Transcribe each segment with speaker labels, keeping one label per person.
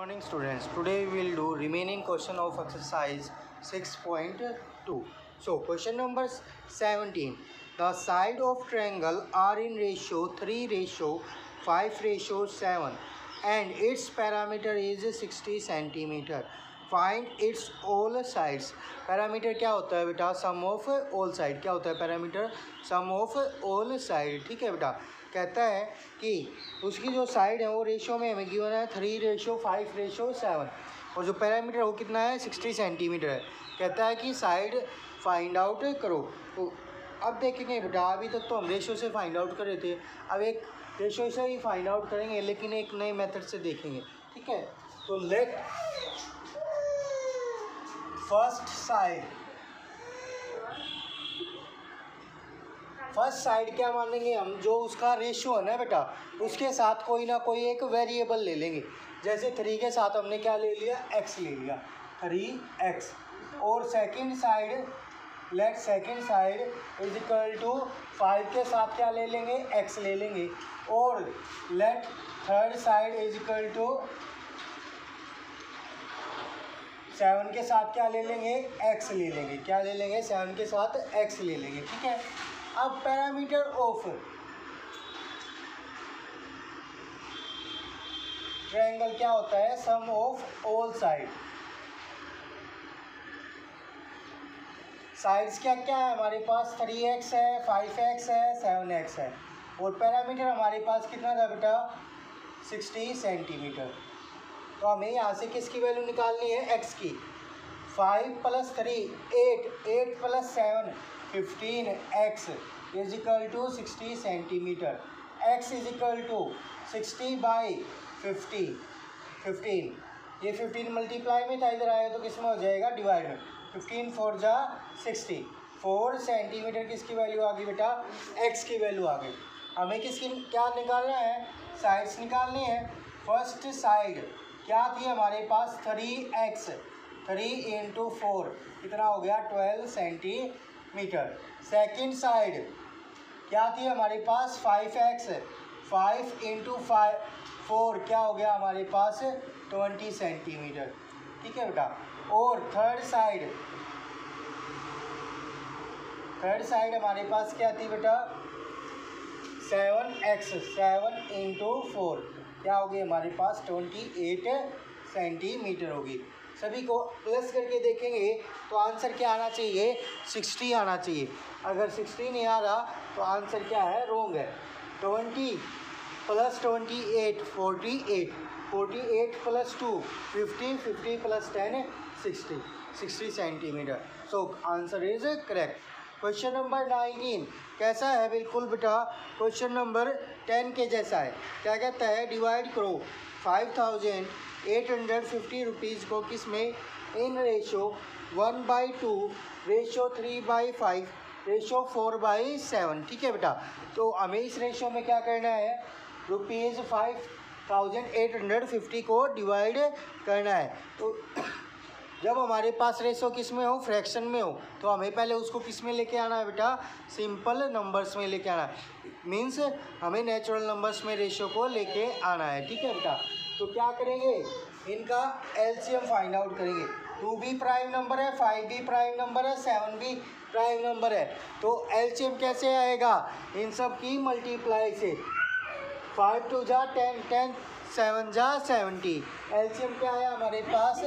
Speaker 1: Morning students, today we will do remaining question of exercise 6.2. So question number 17. The side of triangle are in ratio 3:5:7 and its parameter is 60 centimeter. Find its all sides. Parameter क्या होता है बेटा? Sum of all side. क्या होता है parameter? Sum of all side. ठीक है बेटा. कहता है कि उसकी जो साइड है वो रेशियो में हमें गिवन है 3:5:7 और जो पैरामीटर है वो कितना है 60 सेंटीमीटर है. कहता है कि साइड फाइंड आउट करो. तो अब देखेंगे बेटा, अभी तक तो हम रेशियो से फाइंड आउट कर रहे थे, अब एक रेशियो से ही फाइंड आउट करेंगे लेकिन एक नए मेथड से देखेंगे. ठीक है, तो लेट फर्स्ट साइड क्या मानेंगे हम? जो उसका रेशियो है ना बेटा, उसके साथ कोई ना कोई एक वेरिएबल ले लेंगे. जैसे 3 के साथ हमने क्या ले लिया? x ले लिया, 3x. और second side is equal to 5 के साथ क्या ले लेंगे? x ले लेंगे. और let third side is equal to 7 के साथ क्या ले लेंगे? x ले लेंगे. क्या ले लेंगे? 7 के साथ x ले लेंगे. ठीक है. अब पैरामीटर ऑफ ट्रायंगल क्या होता है? Sum of all side. Sides क्या क्या है हमारे पास? 3x है, 5x है, 7x है. और पैरामीटर हमारे पास कितना था बेटा? 60 सेंटीमीटर. तो हमें यहाँ से किसकी वैल्यू निकालनी है? x की. 5 + 3 8 + 7 15x is equal to 60 centimetre. x is equal to 60/50 15. ये 15 मल्टीप्लाई में था, इधर आया तो किस में हो जाएगा? डिवाइड में. 15 4 जा 60. 4 सेंटीमीटर किसकी वैल्यू आ गई बेटा? x की वैल्यू आ गई. हमें किसकी क्या निकालना है? साइड्स निकालनी है. फर्स्ट साइड क्या थी हमारे पास? 3x. 3 × 4 कितना हो गया? 12 सेंटीमीटर. सेकेंड साइड क्या थी हमारे पास? 5x. 5 × 4 क्या हो गया हमारे पास? 20 सेंटीमीटर. ठीक है बेटा. और थर्ड साइड हमारे पास क्या थी बेटा? 7x. 7 × 4 क्या होगी हमारे पास? 28 सेंटीमीटर होगी. सभी को प्लस करके देखेंगे तो आंसर क्या आना चाहिए? 60 आना चाहिए. अगर 60 नहीं आ रहा तो आंसर क्या है? रॉन्ग है. 20 + 28 48. 48 + 2 50. 50 + 10 60 centimetre. So answer is correct. Question number 19 कैसा है? बिल्कुल बेटा क्वेश्चन नंबर 10 के जैसा है. क्या कहता है? डिवाइड करो 5850 रुपीज़ को किस में? In ratio 1/2 ratio 3/5 ratio 4/7. ठीक है बेटा. तो हमें इस रेशो में क्या करना है? ₹5850 को डिवाइड करना है. तो जब हमारे पास रेशो किस में हो? फ्रैक्शन में हो, तो हमें पहले उसको किस में लेके आना है बेटा? सिंपल नंबर्स में लेके आना है. मीन्स हमें नेचुरल नंबर्स में रेशो को लेके आना है. ठीक है बेटा. तो क्या करेंगे? इनका एलसीएम फाइंड आउट करेंगे. 2 भी प्राइम नंबर है, 5 भी प्राइम नंबर है, 7 भी प्राइम नंबर है. तो एलसीएम कैसे आएगा? इन सब की मल्टीप्लाई से. 5 2 जा 10, 10 7 जा 70. एलसीएम क्या है हमारे पास?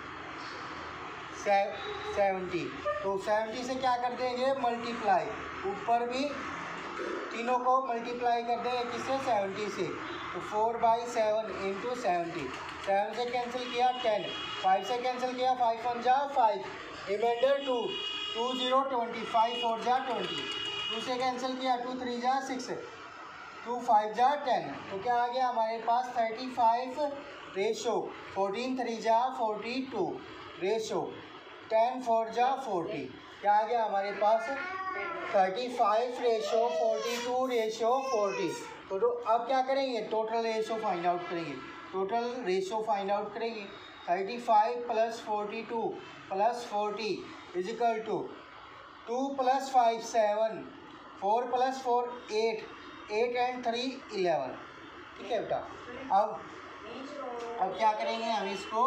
Speaker 1: 70. तो 70 से क्या कर देंगे? मल्टीप्लाई. ऊपर भी तीनों को मल्टीप्लाई कर देंगे किससे? 70 से. तो 4/7 × 70. 7 से कैंसिल किया 10. 5 से कैंसिल किया 5 1 जा 5. रिमाइंडर 2 2 0 20. 5 4 जा 20. 2 से कैंसिल किया 2 3 जा 6. 2 5 जा 10. तो क्या आ गया हमारे पास? 35 रेशो 14 3 जा 42 रेशो 10 4 जा 40. क्या आ गया हमारे पास? 35 रेशो 42 रेशो 40. तो अब क्या करेंगे? टोटल रेशो फाइंड आउट करेंगे. 35 + 42 + 40 इज इक्वल टू 2 + 5 7 4 + 4 8 8 × 3 11. ठीक है बेटा. अब अब क्या करेंगे हम इसको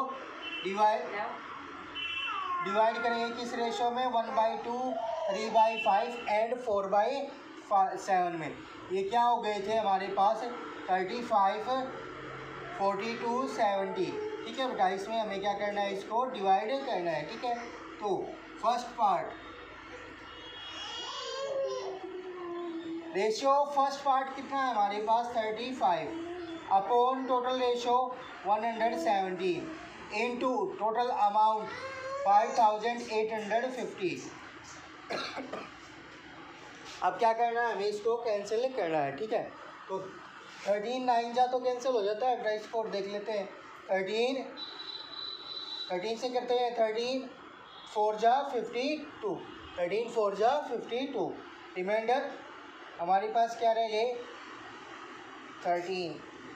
Speaker 1: डिवाइड करेंगे किस रेशो में 1/2, 3/5 एंड 4/7 में। ये क्या हो गए थे हमारे पास 35, 42, 70। ठीक है बेटा, इसमें हमें क्या करना है, इसको डिवाइड करना है। ठीक है, तो first part ratio first part कितना है हमारे पास 35 upon total ratio 117 into total amount 5850। अब क्या करना है, हमें इसको कैंसिल करना है। ठीक है, तो 13 9 जा तो कैंसिल हो जाता है। प्राइस को देख लेते हैं। 13 से करते हैं 13 4 जा 52, 13 4 जा 52। रिमाइंडर हमारे पास क्या रह गए 13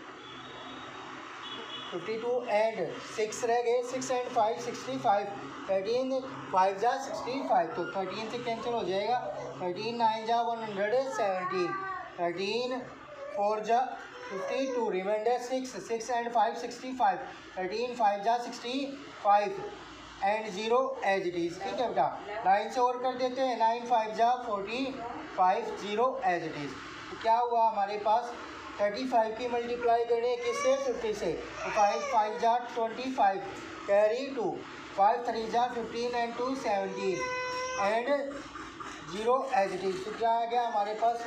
Speaker 1: 52 एंड 6 रह गए, 6 एंड 5 65, 13 5 जा 65, तो 13 से कैंसिल हो जाएगा। 13 9 जा 117, 13 4 जा 52, रिमाइंडर 6 एंड 5 65, 13 5 जा 65 एंड 0 एज इट इज। ठीक है बेटा, 9 से और कर देते हैं, 9 5 जा 45, 0 एज इट इज। तो क्या हुआ हमारे पास 35 की मल्टीप्लाई करें किससे 50 से, तो 5 5 जा 25 कैरी 2, 5 3 जा 15 and 2 17 and 0 as it is. तो क्या आ गया हमारे पास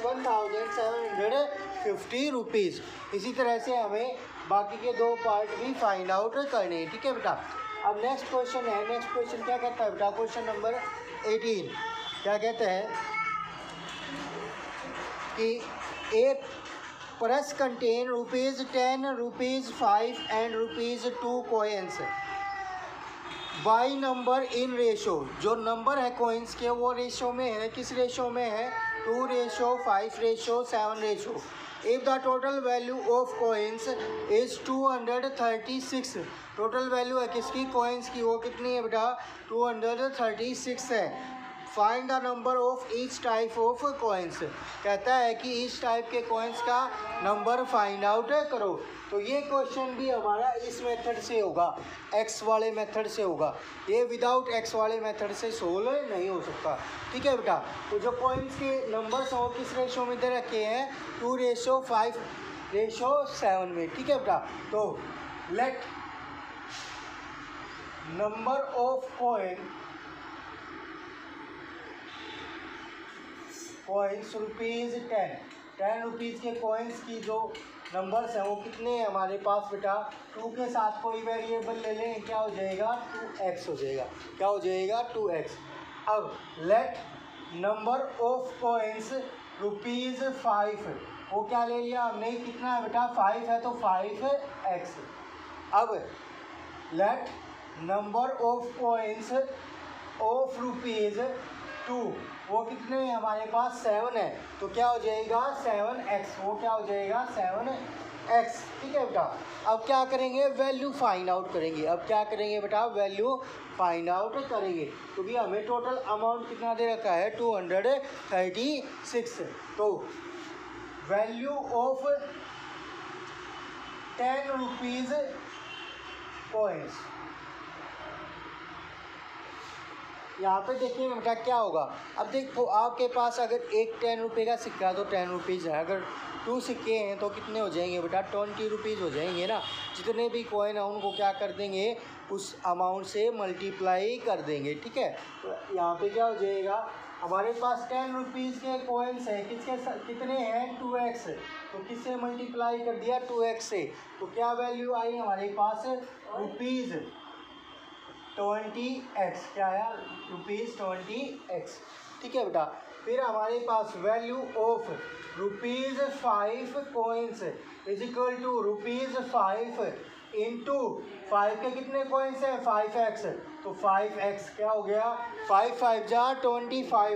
Speaker 1: 1750 रुपीज़। इसी तरह से हमें बाकी के दो पार्ट भी फाइंड आउट करने हैं। ठीक है बेटा, अब नेक्स्ट क्वेश्चन है। नेक्स्ट क्वेश्चन क्या कहता है बेटा, क्वेश्चन नंबर 18 क्या कहते हैं कि a purse contain ₹10, ₹5 and ₹2 coins by number in ratio. जो नंबर है कॉइन्स के वो रेशो में है, किस रेशो में है 2:5:7। If the total value of coins is 236, total value है किसकी कॉइन्स की, वो कितनी है बेटा 236 है। Find the number of each type of coins, कहता है कि ईच टाइप के कॉइन्स का नंबर फाइंड आउट करो। तो ये क्वेश्चन भी हमारा इस मेथड से होगा, एक्स वाले मेथड से होगा। ये विदाउट एक्स वाले मेथड से सोल्व नहीं हो सकता। ठीक है बेटा, तो जो कॉइन्स के नंबर्स हो किस रेशो में दे रखे हैं 2:5:7 में। ठीक है बेटा, तो let number of coins ₹10 rupees के कॉइन्स की जो नंबर्स हैं वो कितने हैं हमारे पास बेटा 2 के साथ कोई वेरिएबल ले लें, क्या हो जाएगा 2x हो जाएगा। क्या हो जाएगा 2x। अब लेट नंबर ऑफ कॉइन्स ₹5, वो क्या ले लिया हमने, कितना है बेटा 5 है तो 5x। अब let number of coins of ₹2, वो कितने हैं हमारे पास 7 है, तो क्या हो जाएगा 7x। वो क्या हो जाएगा 7x। ठीक है बेटा, अब क्या करेंगे वैल्यू फाइंड आउट करेंगे। अब क्या करेंगे बेटा वैल्यू फाइंड आउट करेंगे, क्योंकि हमें टोटल अमाउंट कितना दे रखा है 236। तो वैल्यू ऑफ 10 रुपीज़ कॉइन्स, यहाँ पे देखिए बेटा क्या होगा। अब देखो आपके पास अगर एक 10 रुपये का सिक्का है तो 10 रुपीज़ है, अगर 2 सिक्के हैं तो कितने हो जाएंगे बेटा 20 रुपीज़ हो जाएंगे ना। जितने भी कॉइन है उनको क्या कर देंगे उस अमाउंट से मल्टीप्लाई कर देंगे। ठीक है, तो यहाँ पे क्या हो जाएगा हमारे पास 10 रुपीज़ के कॉइन्स हैं, कितने हैं 2x, तो किससे मल्टीप्लाई कर दिया 2x से, तो क्या वैल्यू आई हमारे पास ₹20x। क्या आया ₹20x। ठीक है बेटा, फिर हमारे पास value of ₹5 coins is equal to ₹5 into 5 के कितने कॉइन्स हैं 5x, तो 5x क्या हो गया 5 5 जा 25,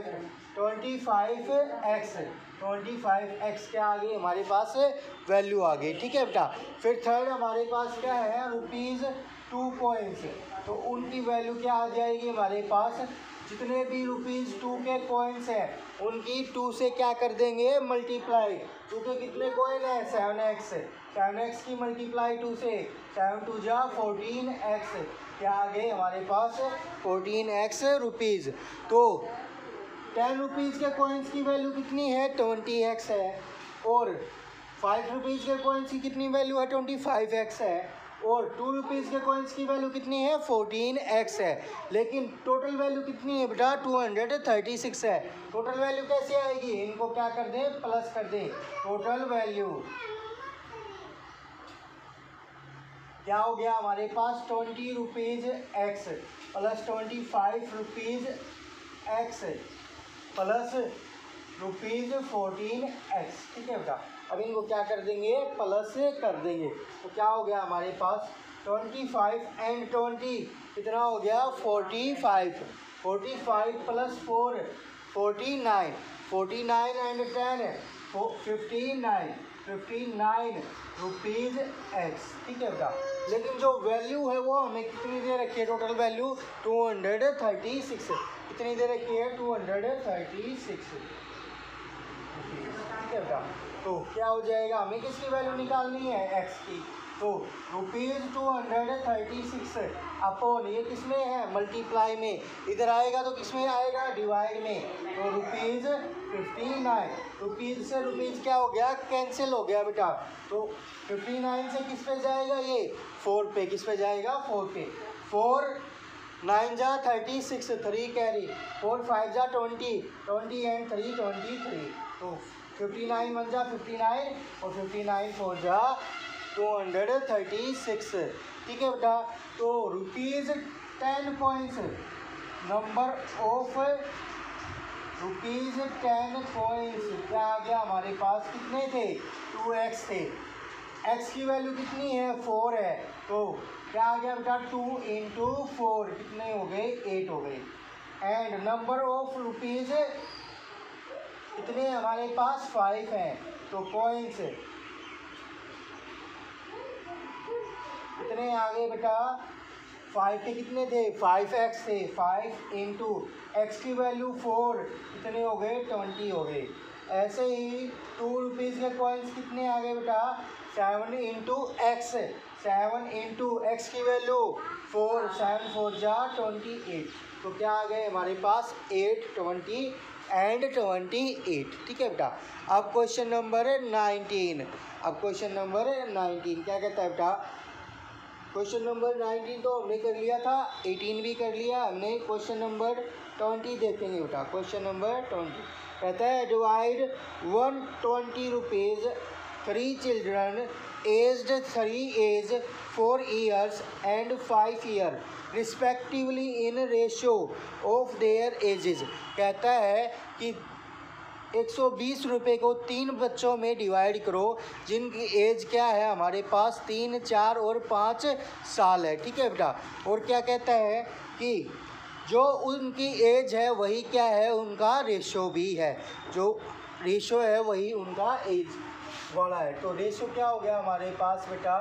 Speaker 1: 25x, 25x क्या आ गई हमारे पास वैल्यू आ गई। ठीक है बेटा, फिर थर्ड हमारे पास क्या है ₹2 कॉइन्स, तो उनकी वैल्यू क्या आ जाएगी हमारे पास, जितने भी ₹2 के कॉइन्स हैं उनकी 2 से क्या कर देंगे मल्टीप्लाई। 2 के कितने कॉइन है 7x, 10x की मल्टीप्लाई 2 से, 7 2 जा 14x, क्या आ गए हमारे पास 14x रुपीज़। तो 10 रुपीज़ के कॉइन्स की वैल्यू कितनी है 20x है, और 5 रुपीज़ के कॉइन्स की कितनी वैल्यू है 25x है, और 2 रुपीज़ के कॉइन्स की वैल्यू कितनी है 14x है। लेकिन टोटल वैल्यू कितनी है बेटा 236 है। टोटल वैल्यू कैसे आएगी, इनको क्या कर दें प्लस कर दें। टोटल वैल्यू क्या हो गया हमारे पास 20 rupees x plus 25 rupees x plus rupees 14x, ठीक है बेटा। अब इनको क्या कर देंगे प्लस कर देंगे, तो क्या हो गया हमारे पास 25 एंड 20 कितना हो गया 45, 45 प्लस 4 49, 49 एंड 10 59 रुपीज़ एक्स, ठीक है बेटा। लेकिन जो वैल्यू है वो हमें कितनी दे रखी है, टोटल वैल्यू 236, कितनी दे रखी है 236, ठीक है बेटा। तो क्या हो जाएगा, हमें किसकी वैल्यू निकालनी है एक्स की, तो रुपीज़ 236 अपॉन ये किसमें है मल्टीप्लाई में, इधर आएगा तो किसमें आएगा डिवाइड में, तो रुपीज़ 59, रुपीज़ से रुपीज़ क्या हो गया कैंसिल हो गया बेटा। तो 59 से किस पे जाएगा ये 4 पे, किस पे जाएगा 4 पे, 4 9 जा 36, 3 कैरी, 4 5 जा 20, 20 एंड 3 23, तो 59 1 जा 59 और 59 4 जा 236, ठीक है बेटा। तो rupees 10 coins, number of rupees 10 coins क्या आ गया हमारे पास, कितने थे 2x थे, x की वैल्यू कितनी है 4 है, तो क्या आ गया बेटा 2 इंटू 4 कितने हो गए 8 हो गए। एंड नंबर ऑफ रुपीज़ कितने हमारे पास 5 हैं, तो कॉइन्स कितने आ गए बेटा 5 के कितने थे 5x थे, 5 इंटू एक्स की वैल्यू 4 कितने हो गए 20 हो गए। ऐसे ही 2 रुपीज़ के कॉइन्स कितने आ गए बेटा 7 इंटू एक्स, 7 इंटू एक्स की वैल्यू 4, 7 4 जा 28, तो क्या आ गए हमारे पास 8 20 एंड 28, ठीक है बेटा। अब क्वेश्चन नंबर 19, अब क्वेश्चन नंबर 19 क्या कहता है बेटा, क्वेश्चन नंबर 19 तो हमने कर लिया था, 18 भी कर लिया हमने, क्वेश्चन नंबर 20 देखेंगे बेटा। क्वेश्चन नंबर 20 कहता है divide 120 rupees 3 children aged 3 age 4 years and 5 year respectively in ratio of their ages. कहता है कि 120 रुपये को 3 बच्चों में डिवाइड करो जिनकी एज क्या है हमारे पास 3 4 और 5 साल है, ठीक है बेटा। और क्या कहता है कि जो उनकी एज है वही क्या है उनका रेशो भी है, जो रेशो है वही उनका एज वाला है। तो रेशो क्या हो गया हमारे पास बेटा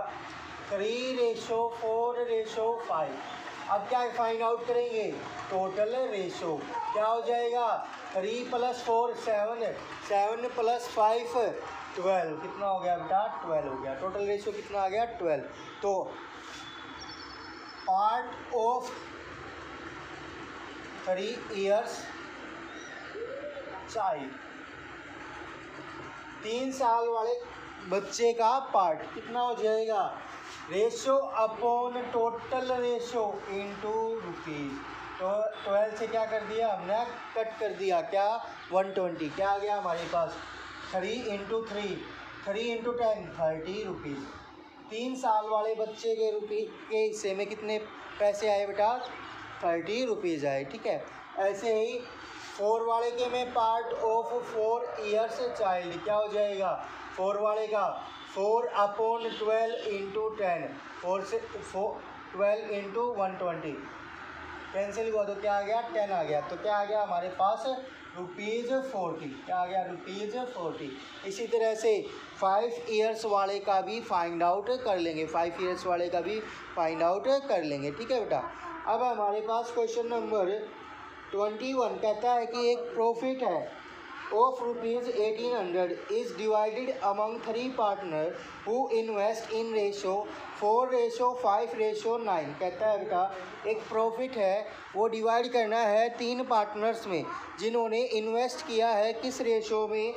Speaker 1: 3:4:5। अब क्या फाइंड आउट करेंगे टोटल रेशो, क्या हो जाएगा 3 + 4 7, 7 + 5 12, कितना हो गया बेटा 12 हो गया। टोटल रेशो कितना आ गया 12। तो पार्ट ऑफ 3 इयर्स चाइल्ड, 3 साल वाले बच्चे का पार्ट कितना हो जाएगा ratio upon total ratio into rupees. तो 12 से क्या कर दिया हमने कट कर दिया, क्या 120, क्या आ गया हमारे पास 3 इंटू 3, 3 इंटू 10 30 रुपीज़। 3 साल वाले बच्चे के हिस्से में कितने पैसे आए बेटा 30 रुपीज़ आए, ठीक है। ऐसे ही 4 वाले के में पार्ट ऑफ 4 ईयर्स चाइल्ड क्या हो जाएगा 4 वाले का 4/12 इंटू 10, 4 से 12 इंटू 120 कैंसिल हुआ तो क्या आ गया 10 आ गया। तो क्या आ गया हमारे पास ₹40, क्या आ गया ₹40। इसी तरह से 5 ईयर्स वाले का भी फाइंड आउट कर लेंगे, 5 ईयर्स वाले का भी फाइंड आउट कर लेंगे, ठीक है बेटा। अब हमारे पास क्वेश्चन नंबर 21 कहता है कि एक प्रॉफिट है of rupees 1800 is divided among three partners who invest in ratio 4:5:9। कहता है बेटा एक प्रॉफिट है वो डिवाइड करना है तीन पार्टनर्स में जिन्होंने इन्वेस्ट किया है किस रेशो में,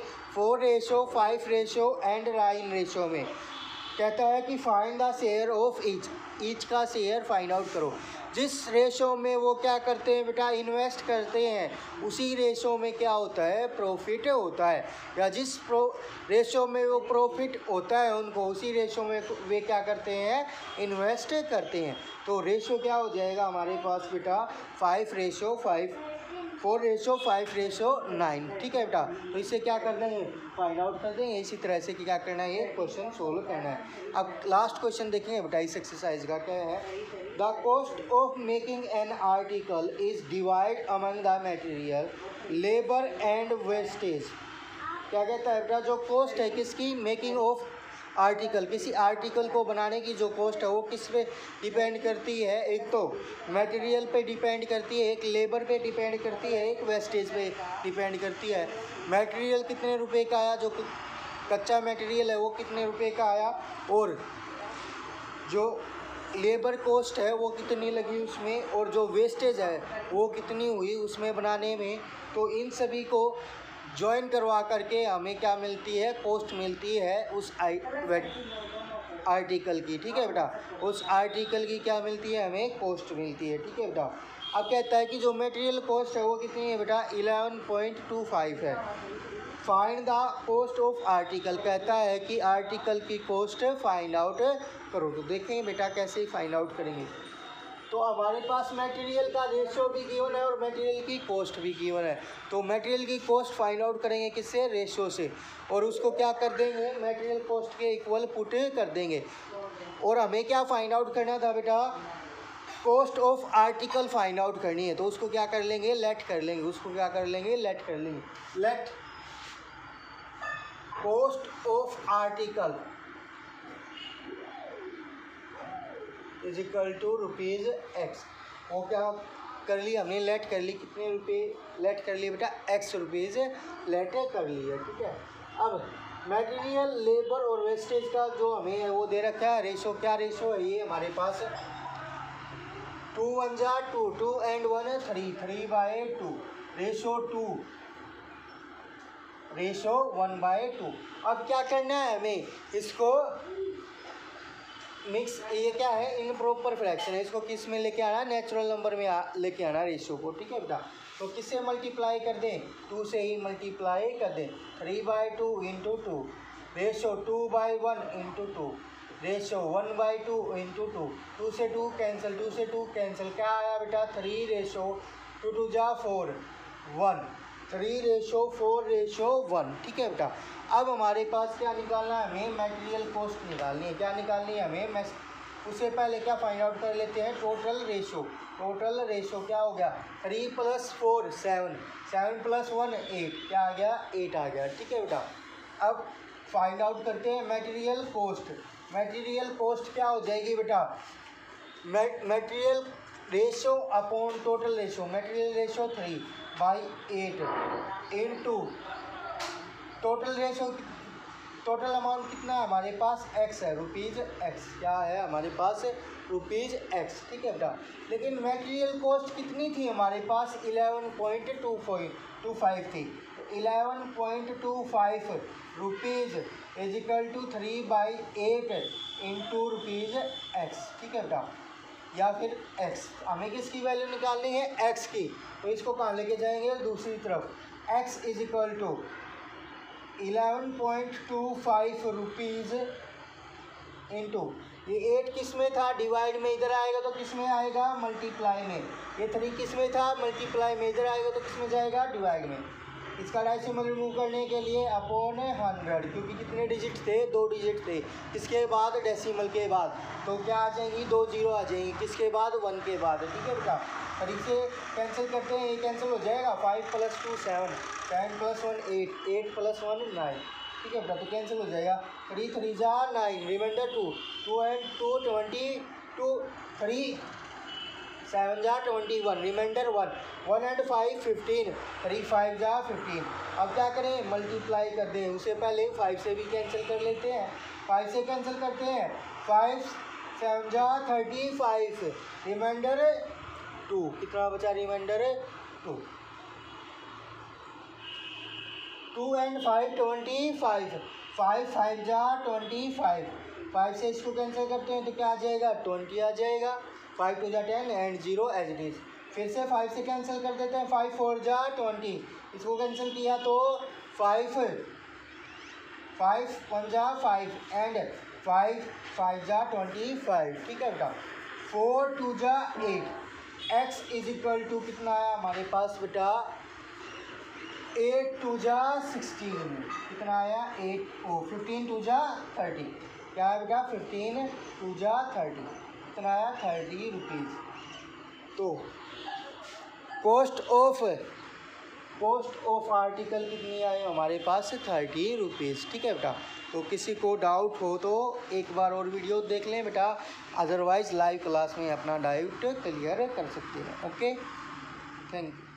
Speaker 1: 4:5:9 रेशो में। कहता है कि find the share of each का शेयर फाइंड आउट करो। जिस रेशो में वो क्या करते हैं बेटा, इन्वेस्ट करते हैं, उसी रेशो में क्या होता है, प्रॉफिट होता है। या जिस रेशो में वो प्रॉफिट होता है उनको, उसी रेशो में वे क्या करते हैं, इन्वेस्ट करते हैं। तो रेशो क्या हो जाएगा हमारे पास बेटा 4:5:9। ठीक है बेटा, तो इसे क्या करना है, फाइंड आउट कर देंगे। इसी तरह से क्या करना है, ये क्वेश्चन सोल्व करना है। अब लास्ट क्वेश्चन देखेंगे बेटा इस एक्सरसाइज का। क्या है, the cost of making an article is divide among the material, labour and wastage. क्या कहता है बेटा, जो कॉस्ट है किसकी, मेकिंग ऑफ आर्टिकल, किसी आर्टिकल को बनाने की जो कॉस्ट है वो किस पे डिपेंड करती है, एक तो मटेरियल पे डिपेंड करती है, एक लेबर पे डिपेंड करती है, एक वेस्टेज पे डिपेंड करती है। मटेरियल कितने रुपए का आया, जो कच्चा मटेरियल है वो कितने रुपए का आया, और जो लेबर कॉस्ट है वो कितनी लगी उसमें, और जो वेस्टेज है वो कितनी हुई उसमें बनाने में। तो इन सभी को ज्वाइन करवा करके हमें क्या मिलती है, कॉस्ट मिलती है उस आर्टिकल की। ठीक है बेटा, उस आर्टिकल की क्या मिलती है, हमें कॉस्ट मिलती है। ठीक है बेटा, अब कहता है कि जो मटेरियल कॉस्ट है वो कितनी है बेटा, 11.25 है। Find the cost of article, कहता है कि आर्टिकल की कॉस्ट फाइंड आउट करो। तो देखेंगे बेटा कैसे फाइंड आउट करेंगे। तो हमारे पास मटेरियल का रेशो भी गिवन है और मटेरियल की कॉस्ट भी गिवन है। तो मटेरियल की कॉस्ट फाइंड आउट करेंगे किससे, रेशो से, और उसको क्या कर देंगे, मटेरियल कॉस्ट के इक्वल पुट कर देंगे। और हमें क्या फाइंड आउट करना था बेटा, cost of article find out करनी है। तो उसको क्या कर लेंगे, लेट कर लेंगे, उसको क्या कर लेंगे, लेट कर लेंगे। Let cost of article is equal to rupees x. वो क्या कर लिया हमने, लेट कर ली, कितने रुपये लेट कर लिए बेटा, एक्स रुपीज़ लेट कर लिया। ठीक है, अब मटेरियल, लेबर और वेस्टेज का जो हमें है वो दे रखा है रेशो। क्या रेशो है ये हमारे पास, 2 1 जा 2, 2 and 1 3, 3/2, रेशो 2, रेशो 1/2। अब क्या करना है हमें, इसको मिक्स, ये क्या है, इनप्रॉपर फ्रैक्शन है, इसको किस में लेके आना, नेचुरल नंबर में लेके आना रेशो को। ठीक है बेटा, तो किससे मल्टीप्लाई कर दें, 2 से ही मल्टीप्लाई कर दें। 3/2 into 2, ratio 2/1 into 2, ratio 1/2 into 2, 2 से 2 कैंसिल, 2 से 2 कैंसिल, क्या आया बेटा 3 रेशो 2 2 जा 4 1, 3:4:1। ठीक है बेटा, अब हमारे पास क्या निकालना है, हमें मटेरियल कॉस्ट निकालनी है। क्या निकालनी है हमें, उससे पहले क्या फाइंड आउट कर लेते हैं, टोटल रेशो। टोटल रेशो क्या हो गया, 3 + 4 7, 7 + 1 8, क्या आ गया, 8 आ गया। ठीक है बेटा, अब फाइंड आउट करते हैं मटेरियल कॉस्ट। मटेरियल कॉस्ट क्या हो जाएगी बेटा, material ratio upon total ratio, material ratio 3/8 into total ratio, total amount कितना है हमारे पास, एक्स है, रुपीज़ एक्स। क्या है हमारे पास, रुपीज़ एक्स। ठीक है बेटा, लेकिन मटेरियल कॉस्ट कितनी थी हमारे पास, 11.25 थी। 11.25 rupees is equal to 3/8 into rupees x. ठीक है बेटा, या फिर एक्स, हमें किसकी वैल्यू निकालनी है, एक्स की। तो इसको कहाँ लेके जाएंगे, दूसरी तरफ। X is equal to 11.25 rupees into, ये 8 किस में था, डिवाइड में, इधर आएगा तो किस में आएगा, मल्टीप्लाई में। ये 3 किस में था, मल्टीप्लाई में, इधर आएगा तो किस में जाएगा, डिवाइड में। इसका डेसिमल रिमूव करने के लिए अपॉन 100, क्योंकि कितने डिजिट थे, 2 डिजिट थे। इसके बाद डेसिमल के बाद तो क्या आ जाएंगी, 2 0 आ जाएंगी, किसके बाद, 1 के बाद। ठीक है बेटा, और इसे कैंसिल करते हैं, ये कैंसिल हो जाएगा, 5 + 2 7, 7 + 1 8, 8 + 1 9। ठीक है बेटा, तो कैंसिल हो जाएगा, 3 3 जा 9, रिमाइंडर 2 2 and 2 22, 3 7 जा 21, रिमाइंडर 1, 1 and 5 15, 3 5 जा 15। अब क्या करें, मल्टीप्लाई कर दें। उससे पहले 5 से भी कैंसिल कर लेते हैं, 5 से कैंसिल करते हैं, 5 7 जा 35, रिमाइंडर 2, कितना बचा रिमाइंडर 2, 2 and 5 25, 5 5 जा 25, 5 से इसको कैंसिल करते हैं तो क्या आ जाएगा 20 आ जाएगा, 5 2 जा 10 एंड 0 एज इट इज़। फिर से 5 से कैंसिल कर देते हैं, 5 4 जा 20, इसको कैंसिल किया तो 5 5 1 जा 5 एंड 5 5 जा 25, ठीक है बेटा। 4 2 जा 8, x इज इक्वल टू कितना आया हमारे पास बेटा 8 2 जा 16, कितना आया 15 2 जा 30, क्या है बेटा 15 2 जा 30, कितना आया 30 रुपीज़। तो कॉस्ट ऑफ आर्टिकल कितनी आई हमारे पास 30 रुपीज़, ठीक है बेटा। तो किसी को डाउट हो तो एक बार और वीडियो देख लें बेटा, अदरवाइज़ लाइव क्लास में अपना डाउट क्लियर कर सकते हैं। Okay, thank you.